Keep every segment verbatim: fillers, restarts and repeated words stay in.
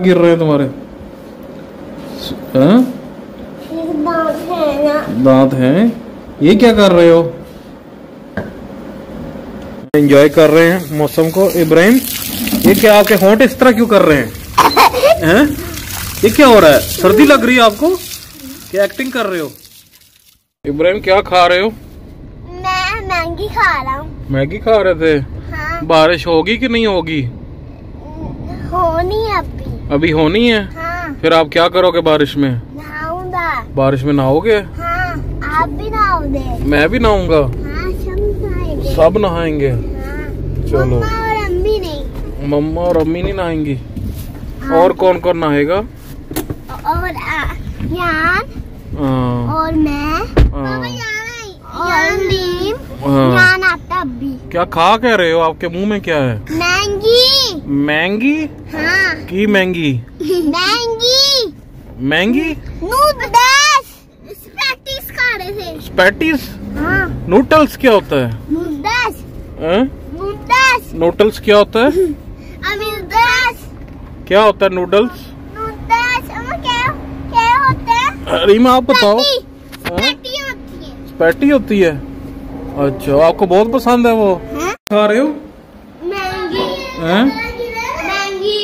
गिर रहे हैं तुम्हारे? हैं? दांत है ना। दांत हैं? ये क्या कर रहे हो? एंजॉय कर रहे हैं मौसम को। इब्राहिम, ये क्या आपके होंठ इस तरह क्यों कर रहे हैं? हैं? ये क्या हो रहा है? सर्दी लग रही है आपको? क्या एक्टिंग कर रहे हो? इब्राहिम क्या खा रहे हो? मैं मैगी खा रहा हूँ। मैगी खा रहे थे? हाँ। बारिश होगी कि नहीं होगी? होनी है अभी। अभी होनी है? हाँ। फिर आप क्या करोगे बारिश में? नहाऊंगा। बारिश में नहाओगे? हाँ, आप भी नहाओगे। मैं भी नहाऊंगा। हाँ, सब नहाएंगे। सब नहाएंगे। हाँ। चलो। मम्मा और अम्मी नहीं। मम्मा और अम्मी नहीं नहाएंगी? और कौन कौन नहाएगा? और यान और मैं और लीम यान आता अभी। क्या खा कह रहे हो? आपके मुंह में क्या है? मैंगी। मैंगी? हाँ। की मैंगी? मैंगी। मैंगी? नूडल्स। स्पैटिस खा रहे थे। स्पैटिस? हाँ। नूडल्स क्या होता है? नूडल्स। हैं? नूडल्स। नूडल्स क्या होता है? अभी नूडल्स। क्या होता है नूडल्स? नूडल्स क्या क्या होता है? रीमा आप बताओ। स्पैटी होती है। स्पैटी होती है? अच्छा, आपको बहुत पसंद है वो? हाँ? खा रहे हो? मैंगी। हैं? मैंगी।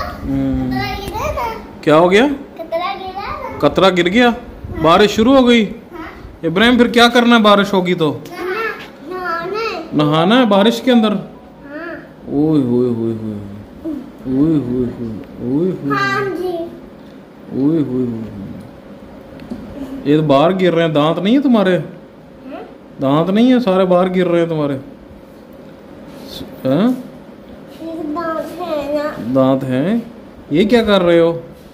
क्या हो गया? कतरा गिरा। कतरा गिर गया? बारिश शुरू हो गई? इब्राहिम, फिर क्या करना है बारिश होगी तो? नहाना। नहाना है बारिश के अंदर? हाँ। ओए होए होए होए ओए होए होए ओए होए हाँ जी। ओए होए होए। ये तो बाहर गिर रहे हैं। दांत नहीं है तुम्हारे? दांत नहीं है, सारे बाहर गिर रहे हैं तुम्हारे। हैं? दांत है ना। दांत हैं? ये क्या कर रहे हो?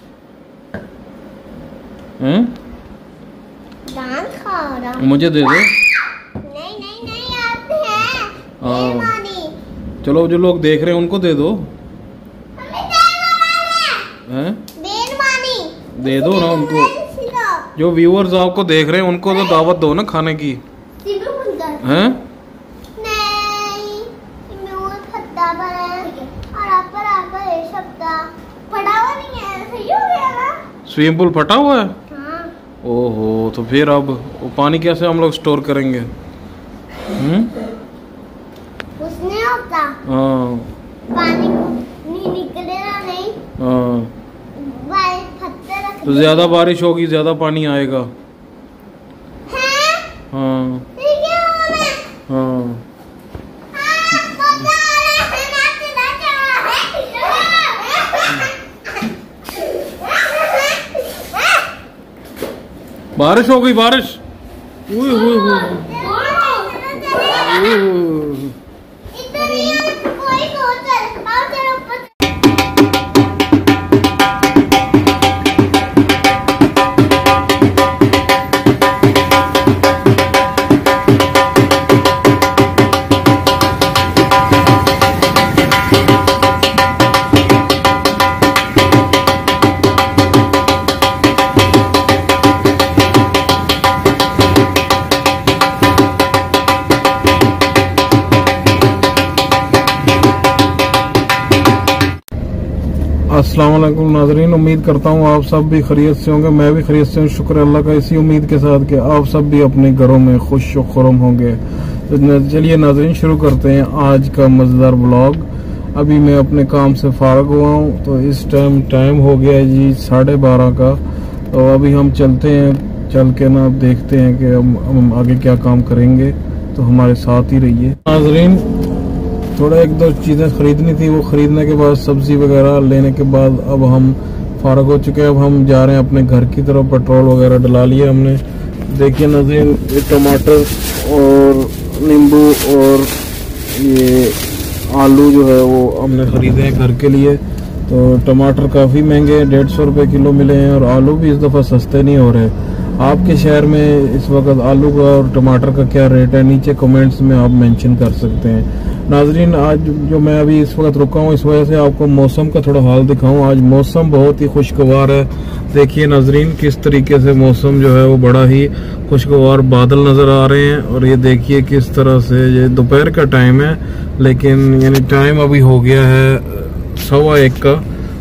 हैं? दांत खा रहा हूँ। मुझे दे दो। नहीं नहीं नहीं, आप हैं। हाँ। बेईमानी। चलो, जो लोग देख रहे हैं उनको दे दो। हमें बेईमानी है। हैं? बेईमानी। दे दो ना उनको। जो व्यूअर्स आपको देख रहे हैं उनको तो दावत दो ना खाने की। हैं? नहीं, मुंह फट्टा पर है और आप पर आपका ये शब्द फटा हुआ नहीं है, सही हो गया ना? स्विमिंग पूल फटा हुआ है? हाँ। ओहो, तो फिर अब वो पानी कैसे हम लोग स्टोर करेंगे? हम्म? उसने होता हाँ। पानी नहीं निकलेगा नहीं। हाँ। भाई पत्थर रख तो ज्यादा बारिश होगी, ज्यादा पानी आएगा। हैं? हाँ ठीक है मैं। हाँ। हाँ, पता है, नाच नाच है। बारिश हो गई, बारिश। ओए होए होए ओए होए। इधर ही है, कोई को चल, आओ चलो ऊपर। अस्सलाम वालेकुम नाजरीन, उम्मीद करता हूँ आप सब भी खैरियत से होंगे। मैं भी खैरियत से हूँ, शुक्र अल्लाह का, इसी उम्मीद के साथ कि आप सब भी अपने घरों में खुश व खुर्रम होंगे। तो चलिए नाजरीन, शुरू करते हैं आज का मज़ेदार ब्लॉग। अभी मैं अपने काम से फारग हुआ हूँ, तो इस टाइम टाइम हो गया है जी साढ़े बारह का। तो अभी हम चलते हैं, चल के ना देखते हैं कि हम, हम आगे क्या काम करेंगे। तो हमारे साथ ही रहिए नाजरीन। थोड़ा एक दो चीज़ें खरीदनी थी, वो खरीदने के बाद सब्जी वगैरह लेने के बाद अब हम फारग हो चुके हैं। अब हम जा रहे हैं अपने घर की तरफ। पेट्रोल वगैरह डला लिया हमने। देखिए नाज़रीन, ये टमाटर और नींबू और ये आलू जो है वो हमने ख़रीदे हैं घर के लिए। तो टमाटर काफ़ी महंगे हैं, डेढ़ सौ रुपये किलो मिले हैं, और आलू भी इस दफ़ा सस्ते नहीं हो रहे। आपके शहर में इस वक्त आलू का और टमाटर का क्या रेट है, नीचे कमेंट्स में आप मेंशन कर सकते हैं। नाजरीन, आज जो मैं अभी इस वक्त रुका हूँ, इस वजह से आपको मौसम का थोड़ा हाल दिखाऊं। आज मौसम बहुत ही खुशगवार है। देखिए नाजरीन, किस तरीके से मौसम जो है वो बड़ा ही खुशगवार, बादल नज़र आ रहे हैं। और ये देखिए किस तरह से, ये दोपहर का टाइम है, लेकिन यानी टाइम अभी हो गया है सवा एक का,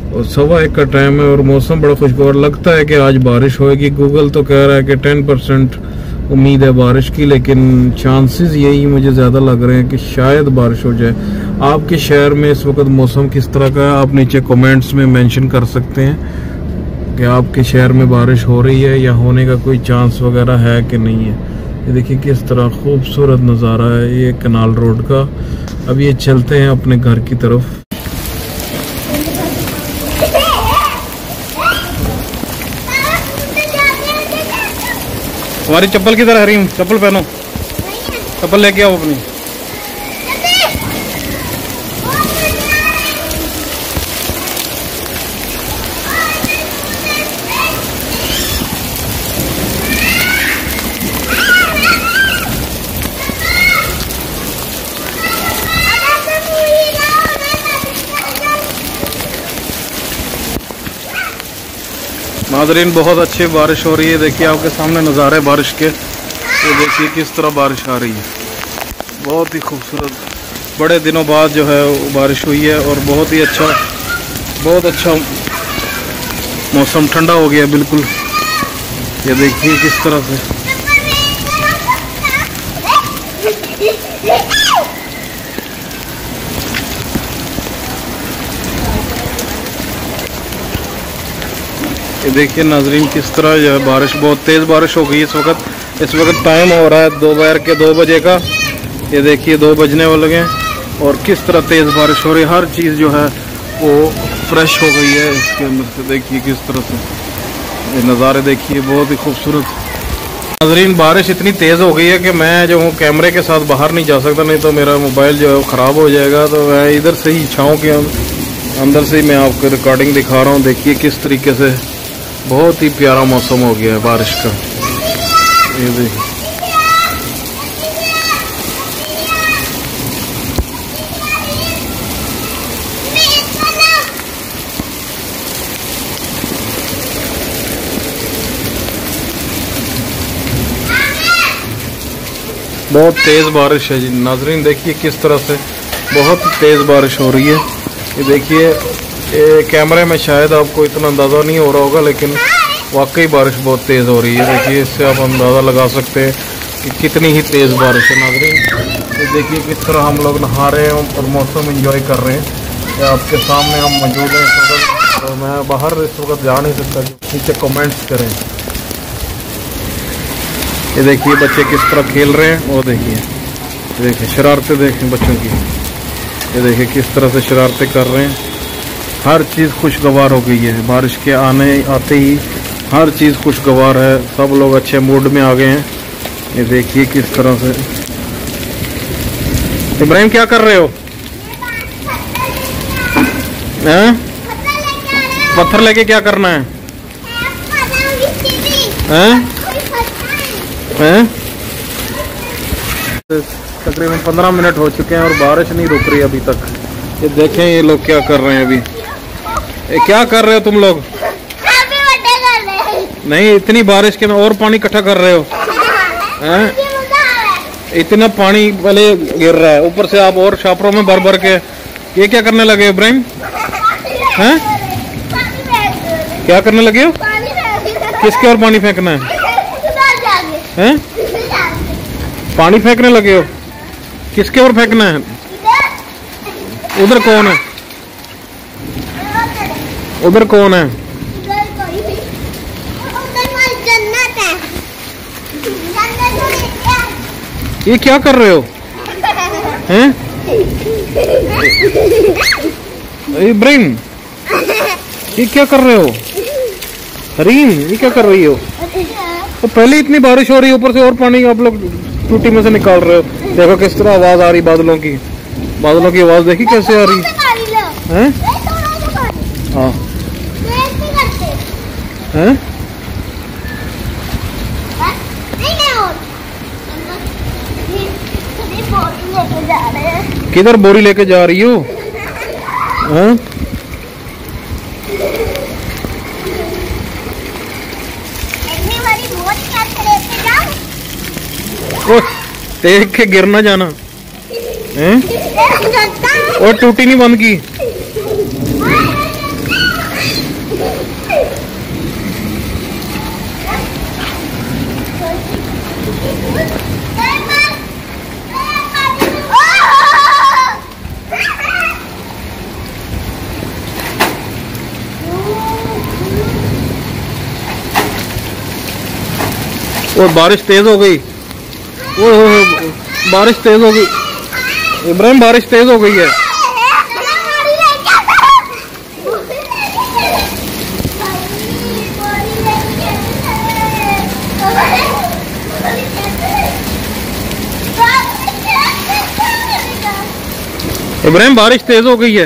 और सवा एक का टाइम है और मौसम बड़ा खुशगवार लगता है कि आज बारिश होएगी। गूगल तो कह रहा है कि टेन परसेंट उम्मीद है बारिश की, लेकिन चांसेस यही मुझे ज़्यादा लग रहे हैं कि शायद बारिश हो जाए। आपके शहर में इस वक्त मौसम किस तरह का है, आप नीचे कमेंट्स में मेंशन कर सकते हैं कि आपके शहर में बारिश हो रही है या होने का कोई चांस वगैरह है कि नहीं है। ये देखिए किस तरह खूबसूरत नज़ारा है ये कनाल रोड का। अब ये चलते हैं अपने घर की तरफ। हमारी चप्पल किधर है रही? चप्पल पहनो, चप्पल लेके आओ अपनी। नाज़रीन बहुत अच्छी बारिश हो रही है। देखिए आपके सामने नज़ारे बारिश के, ये देखिए किस तरह बारिश आ रही है। बहुत ही खूबसूरत, बड़े दिनों बाद जो है वो बारिश हुई है और बहुत ही अच्छा, बहुत अच्छा मौसम ठंडा हो गया बिल्कुल। ये देखिए किस तरह से ये देखिए नाजरीन किस तरह जो है बारिश, बहुत तेज़ बारिश हो गई इस वक्त। इस वक्त टाइम हो रहा है दोपहर के दो बजे का। ये देखिए दो बजने वाले हैं और किस तरह तेज़ बारिश हो रही है। हर चीज़ जो है वो फ्रेश हो गई है इसके अंदर से। देखिए किस तरह से ये नज़ारे देखिए, बहुत ही खूबसूरत। नाजरीन बारिश इतनी तेज़ हो गई है कि मैं जो हूँ कैमरे के साथ बाहर नहीं जा सकता, नहीं तो मेरा मोबाइल जो है वो ख़राब हो जाएगा। तो मैं इधर से ही छाँव के अंदर से ही मैं आपको रिकॉर्डिंग दिखा रहा हूँ। देखिए किस तरीके से बहुत ही प्यारा मौसम हो गया है बारिश का। ये देखिए बहुत तेज़ बारिश है जी नाजरीन। देखिए किस तरह से बहुत तेज़ बारिश हो रही है। ये देखिए ये कैमरे में शायद आपको इतना अंदाज़ा नहीं हो रहा होगा, लेकिन वाकई बारिश बहुत तेज़ हो रही है। देखिए इससे आप अंदाज़ा लगा सकते हैं कि कितनी ही तेज़ बारिश है नाज़रीन। ये देखिए किस तरह हम लोग नहा रहे हैं और मौसम एंजॉय कर रहे हैं। ये आपके सामने हम मौजूद हैं इस वक्त, तो मैं बाहर इस वक्त जा नहीं सकता। नीचे कमेंट्स करें। ये देखिए बच्चे किस तरह खेल रहे हैं, वो देखिए देखिए शरारतें देखें बच्चों की। ये देखिए किस तरह से शरारतें कर रहे हैं। हर चीज़ खुशगवार हो गई है बारिश के आने आते ही, हर चीज़ खुशगवार है। सब लोग अच्छे मूड में आ गए हैं। ये देखिए किस तरह से। इब्राहिम क्या कर रहे हो? हैं? पत्थर लेके क्या करना है? हैं? हैं? तकरीबन पंद्रह मिनट हो चुके हैं और बारिश नहीं रुक रही अभी तक। ये देखें ये लोग क्या कर रहे हैं अभी। ये क्या कर रहे हो तुम लोग? नहीं इतनी बारिश के में और पानी इकट्ठा कर रहे हो हैं? इतना पानी पहले गिर रहा है, ऊपर से आप और शापरों में भर भर के ये क्या करने लगे इब्राहिम? हैं? क्या करने लगे हो? किसके और पानी फेंकना है? हैं? पानी फेंकने लगे हो? किसके और फेंकना है? उधर कौन है? उधर कौन है? ये क्या कर रहे हो? हैं? इब्राहिम ये क्या कर रहे हो? हरीम ये क्या कर रही हो? तो पहले इतनी बारिश हो रही है, ऊपर से और पानी आप लोग टूटी में से निकाल रहे हो। देखो किस तरह आवाज आ रही बादलों की। बादलों की आवाज देखी कैसे आ रही है? हाँ हैं? किधर बोरी लेके जा रही हो? हैं? देख के गिर ना जाना हैं? और टूटी नहीं बंद की और बारिश तेज हो गई। ओ बारिश तेज हो गई इब्राहिम, बारिश तेज हो गई है। इब्राहिम बारिश तेज हो गई है।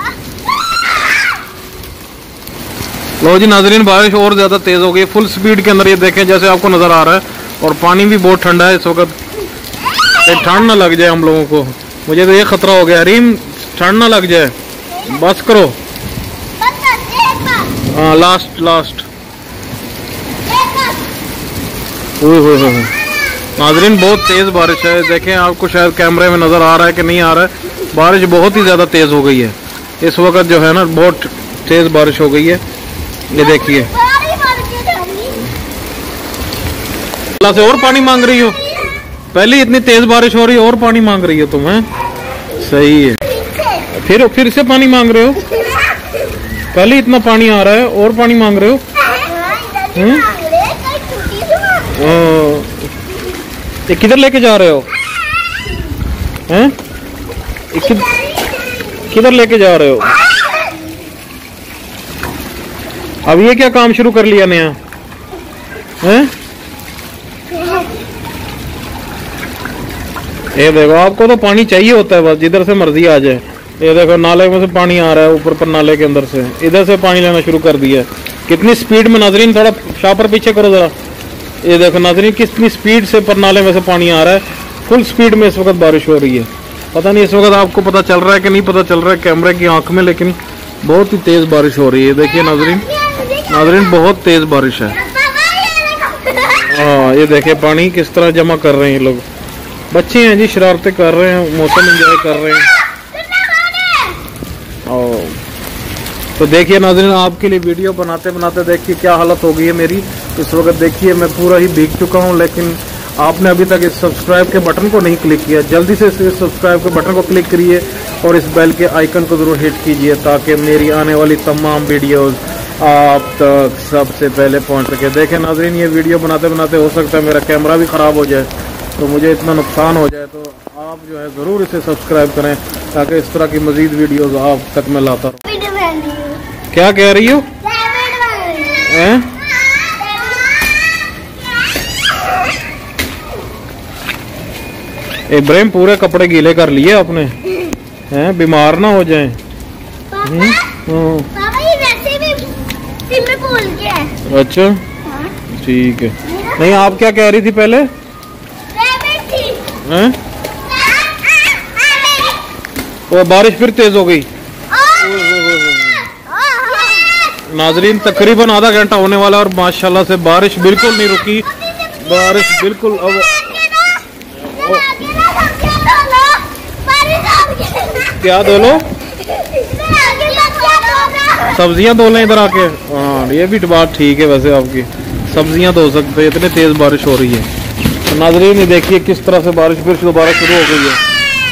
लो जी नाजरीन, बारिश और ज्यादा तेज हो गई, फुल स्पीड के अंदर। ये देखें जैसे आपको नजर आ रहा है, और पानी भी बहुत ठंडा है इस वक्त। ठंड ना लग जाए हम लोगों को, मुझे तो ये खतरा हो गया। हरीम ठंड ना लग जाए, बस करो। हाँ लास्ट लास्ट। नाजरीन बहुत तेज बारिश है, देखें आपको शायद कैमरे में नजर आ रहा है कि नहीं आ रहा है। बारिश बहुत ही ज्यादा तेज हो गई है इस वक्त जो है ना, बहुत तेज बारिश हो गई है। ये देखिए, अल्लाह से और पानी मांग रही हो। पहले इतनी तेज बारिश हो रही है और पानी मांग रही हो तुम, हैं? सही है। फिर फिर से पानी मांग रहे हो। पहले इतना पानी आ रहा है और पानी मांग रहे हो। ये किधर लेके जा रहे हो? हैं? किधर लेके जा रहे हो? अब ये क्या काम शुरू कर लिया नया? हैं? ये देखो, आपको तो पानी चाहिए होता है बस, जिधर से मर्जी आ जाए। ये देखो नाले में से पानी आ रहा है ऊपर पर, नाले के अंदर से इधर से पानी लेना शुरू कर दिया है। कितनी स्पीड में नाजरीन, थोड़ा शापर पीछे करो जरा। ये देखो नाजरीन, कितनी स्पीड से पर नाले में से पानी आ रहा है। फुल स्पीड में इस वक्त बारिश हो रही है। पता नहीं इस वक्त आपको पता चल रहा है कि नहीं पता चल रहा है कैमरे की आंख में, लेकिन बहुत ही तेज बारिश हो रही है। देखिए नाजरीन, नाजरीन बहुत तेज बारिश है। हाँ ये देखिए पानी किस तरह जमा कर रहे हैं लोग। बच्चे हैं जी, शरारतें कर रहे हैं, मौसम एंजॉय कर रहे हैं। और तो देखिए नाज़रीन, आपके लिए वीडियो बनाते बनाते देखिए क्या हालत हो गई है मेरी इस वक्त। देखिए मैं पूरा ही भीग चुका हूँ, लेकिन आपने अभी तक इस सब्सक्राइब के बटन को नहीं क्लिक किया। जल्दी से इस सब्सक्राइब के बटन को क्लिक करिए और इस बेल के आइकन को जरूर हिट कीजिए, ताकि मेरी आने वाली तमाम वीडियोस आप तक सबसे पहले पहुंच सके। देखें नाज़रीन, ये वीडियो बनाते बनाते हो सकता है मेरा कैमरा भी ख़राब हो जाए, तो मुझे इतना नुकसान हो जाए, तो आप जो है ज़रूर इसे सब्सक्राइब करें, ताकि इस तरह की मज़ीद वीडियोस आप तक मैं लाता रहूं। क्या कह रही हो? हैं? इब्राहिम पूरे कपड़े गीले कर लिए आपने, हैं? बीमार ना हो जाएं। अच्छा ठीक है। नहीं आप क्या कह रही थी पहले? हैं? वो बारिश फिर तेज हो गई। नाजरीन तकरीबन आधा घंटा होने वाला और माशाल्लाह से बारिश बिल्कुल नहीं रुकी। बारिश बिल्कुल अब क्या धो लो, सब्जियां धो लें इधर आके। हाँ ये भी बात ठीक है, वैसे आपकी सब्जियां धो सकते हैं, इतनी तेज बारिश हो रही है। तो नाजरीन ये देखिए किस तरह से बारिश फिर दोबारा शुरू हो गई है।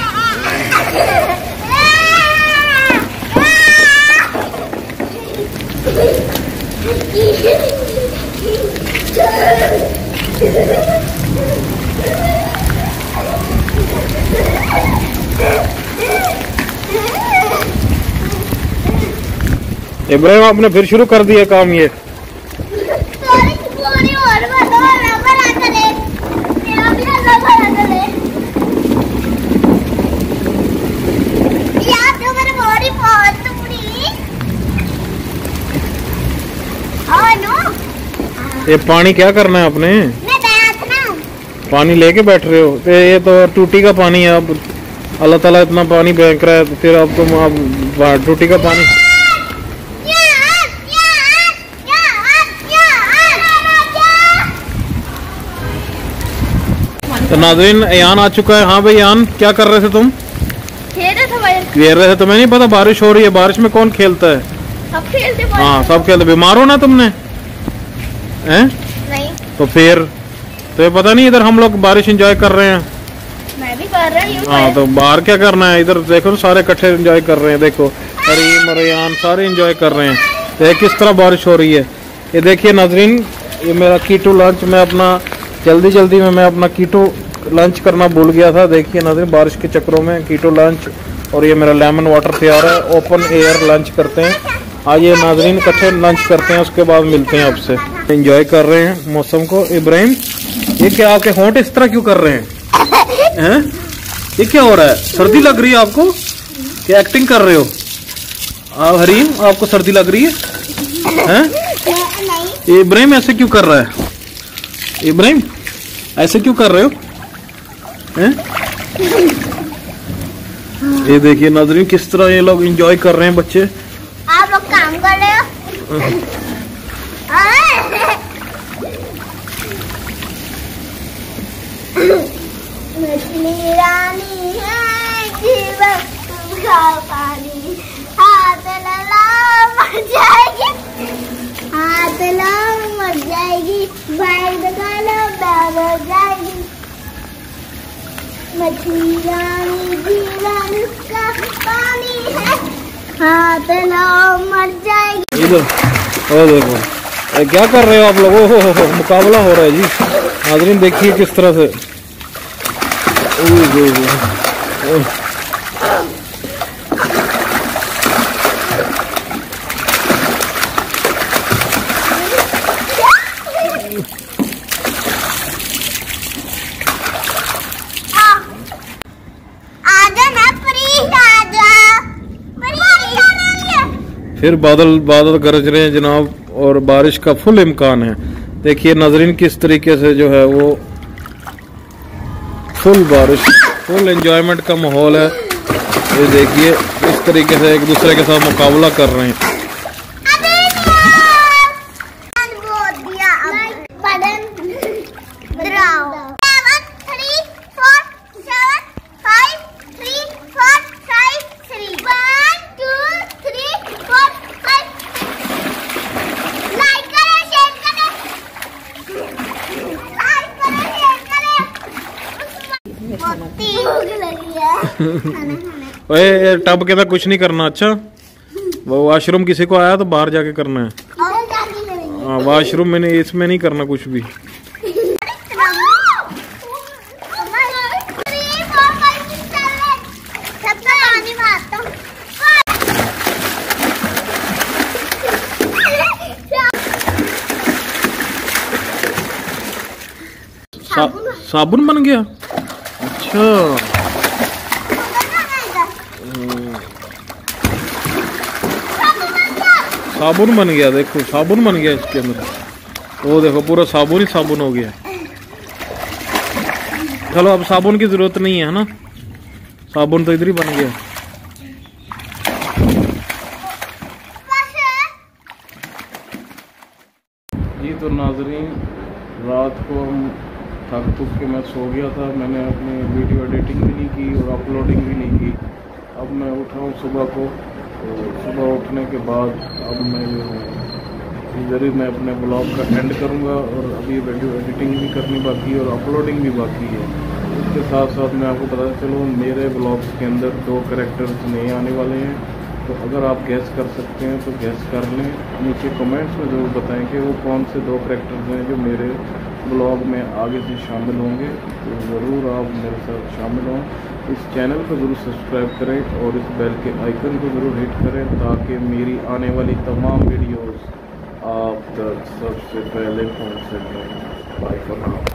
इब्राहिम आपने फिर शुरू कर दिया काम ये। ये पानी क्या करना है आपने? पानी लेके बैठ रहे हो? तो ये तो टूटी का पानी है। अब अल्लाह ताला इतना पानी फेंक रहा है, तो फिर अब तुम अब टूटी का पानी। तो नाज़रीन यान आ चुका है। हाँ भाई यान, क्या कर रहे थे तुम? खेल रहे थे। तुम्हें नहीं पता बारिश हो रही है? बारिश में कौन खेलता है? सब खेलते। हाँ सब खेलते। बीमार हो ना तुमने? हैं? नहीं। तो फिर तो ये पता नहीं, इधर हम लोग बारिश एंजॉय कर रहे हैं। मैं भी कर रही हूँ। हाँ तो बाहर क्या करना है, इधर देखो सारे इकट्ठे एंजॉय कर रहे हैं। देखो करीम रेयान सारे एंजॉय कर रहे हैं। देख किस तरह बारिश हो रही है। ये देखिए नाजरीन, ये मेरा कीटो लंच, मैं अपना जल्दी जल्दी में मैं अपना कीटो लंच करना भूल गया था। देखिए नाजरीन, बारिश के चक्करों में कीटो लंच और ये मेरा लेमन वाटर तैयार है। ओपन एयर लंच करते हैं। आइए नाजरीन इकट्ठे लंच करते हैं, उसके बाद मिलते हैं आपसे। एंजॉय कर रहे हैं मौसम को। इब्राहिम, ये क्या आपके होंठ इस तरह क्यों कर रहे हैं हैं? ये क्या हो रहा है? सर्दी लग रही है आपको? क्या एक्टिंग कर रहे हो आप? हरीम, आपको सर्दी लग रही है हैं? इब्राहिम ऐसे क्यों कर रहा है? इब्राहिम ऐसे क्यों कर रहे हो हैं? ये देखिए नाज़रीन किस तरह ये लोग एंजॉय कर रहे हैं बच्चे। आप लोग काम कर रहे हो? मछली रानी है जीवन का पानी, हाथ लगा मर जाएगी, हाथ लगा मर जाएगी, बैग निकालो बैग हो जाएगी। मछली रानी जीवन का पानी है, हाथ लगा मर जाएगी। इधर ओ देखो, ए, क्या कर रहे हो आप लोग? हो, हो, हो, मुकाबला हो रहा है जी। नाज़रीन देखिए किस तरह से। ओ, ओ, ओ, ओ। फिर बादल बादल गरज रहे हैं जनाब, और बारिश का फुल इम्कान है। देखिए नाजरीन किस तरीके से जो है वो फुल बारिश, फुल एंजॉयमेंट का माहौल है। ये देखिए इस तरीके से एक दूसरे के साथ मुकाबला कर रहे हैं। ओए टब के अंदर कुछ नहीं करना। अच्छा वो वॉशरूम किसी को आया तो बाहर जाके करना है। हाँ वॉशरूम में नहीं, इसमें नहीं करना कुछ भी। सा, साबुन बन गया। अच्छा साबुन बन गया। देखो साबुन बन गया इसके अंदर। वो देखो पूरा साबुन ही साबुन हो गया। चलो अब साबुन की जरूरत नहीं है ना, साबुन तो इधर ही बन गया। जी तो नाजरीन रात को हम थक थक के मैं सो गया था। मैंने अपनी वीडियो एडिटिंग भी नहीं की और अपलोडिंग भी नहीं की। अब मैं उठा हूँ सुबह को, तो सुबह उठने के बाद अब मैं जो है इधर ही मैं अपने ब्लॉग का एंड करूँगा। और अभी वीडियो एडिटिंग भी करनी बाकी है और अपलोडिंग भी बाकी है। इसके साथ साथ मैं आपको बताता चलूँ मेरे ब्लॉग्स के अंदर दो कैरेक्टर्स नए आने वाले हैं। तो अगर आप गैस कर सकते हैं तो गैस कर लें, नीचे कमेंट्स में ज़रूर बताएं कि वो कौन से दो कैरेक्टर्स हैं जो मेरे ब्लॉग में आगे से शामिल होंगे। तो ज़रूर आप मेरे साथ शामिल हों। इस चैनल को ज़रूर सब्सक्राइब करें और इस बेल के आइकन को ज़रूर हिट करें ताकि मेरी आने वाली तमाम वीडियोस आप तक सबसे पहले पहुंच सकें। Bye for now.